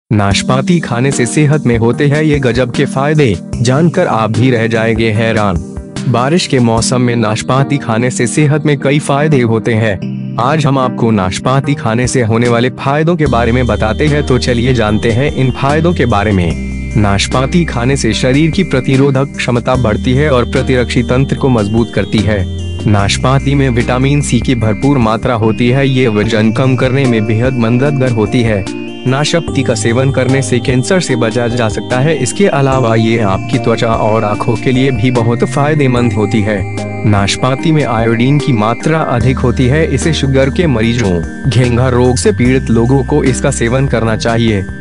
नाशपाती खाने से सेहत में होते हैं ये गजब के फायदे, जानकर आप भी रह जाएंगे हैरान। बारिश के मौसम में नाशपाती खाने से सेहत में कई फायदे होते हैं। आज हम आपको नाशपाती खाने से होने वाले फायदों के बारे में बताते हैं, तो चलिए जानते हैं इन फायदों के बारे में। नाशपाती खाने से शरीर की प्रतिरोधक क्षमता बढ़ती है और प्रतिरक्षी तंत्र को मजबूत करती है। नाशपाती में विटामिन सी की भरपूर मात्रा होती है, ये वजन कम करने में बेहद मददगार होती है। नाशपाती का सेवन करने से कैंसर से बचा जा सकता है। इसके अलावा ये आपकी त्वचा और आँखों के लिए भी बहुत फायदेमंद होती है। नाशपाती में आयोडीन की मात्रा अधिक होती है, इसे शुगर के मरीजों, घेंघा रोग से पीड़ित लोगों को इसका सेवन करना चाहिए।